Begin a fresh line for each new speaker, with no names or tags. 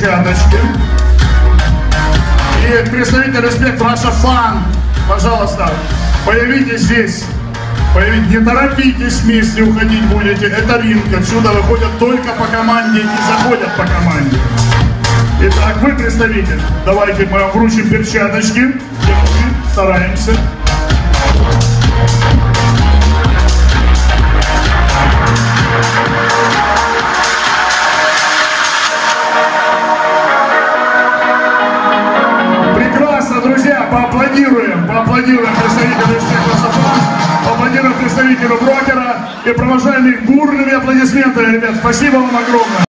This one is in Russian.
перчаточки. И представитель «Респект Раша Фан», пожалуйста, появитесь здесь. Не торопитесь, вместе уходить будете. Это ринг, отсюда выходят только по команде и заходят по команде. Итак, вы представитель. Давайте мы вам вручим перчаточки. Стараемся. Прекрасно, друзья, поаплодируем представителю «Респект». Аплодируем представителю брокера и провожаем их бурными аплодисментами, ребят. Спасибо вам огромное.